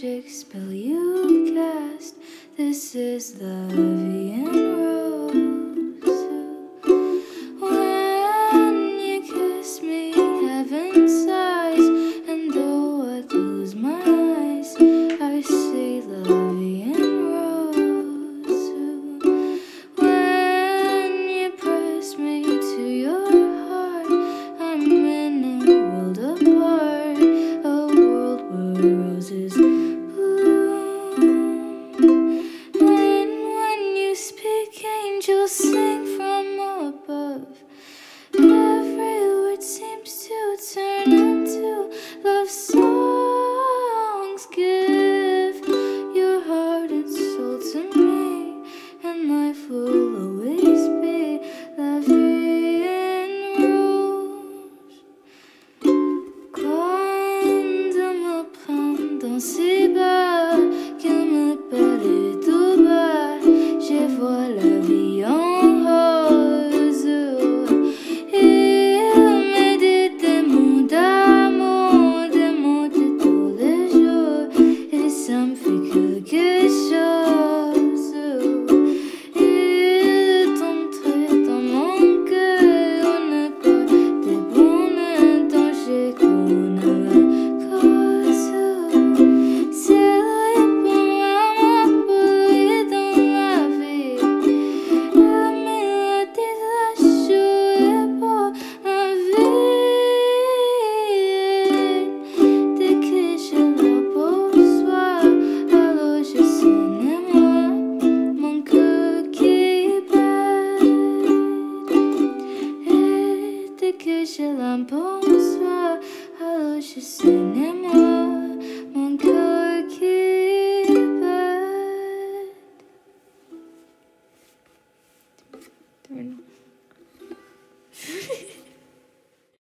magic spell you cast. This is the Vian rose. When you kiss me, heaven sighs, and though I close my eyes, I see the Vian rose. When you press me to your heart, I'm in a world apart, a world where roses bloom. And when you speak, angels sing from above. Every word seems to turn into love songs. Give your heart and soul to me, and life will always be la vie en rose. Quando me prends dans ses bras, qu'il me parle tout bas, je vois la vie en rose. Il me dit des mots d'amour, des mots de tous les jours, et ça me fait quelque chose. Il tombe dans mon cœur, on n'a pas de bonheur, danger qu'on a la cause. C'est lui pour moi, pour lui dans la vie. La mélodie de la joie est pour la vie. Dès que je la perçois, alors je sens en moi mon cœur qui bat. Et dès que je la perçois, alors je sens en moi mon cœur qui bat.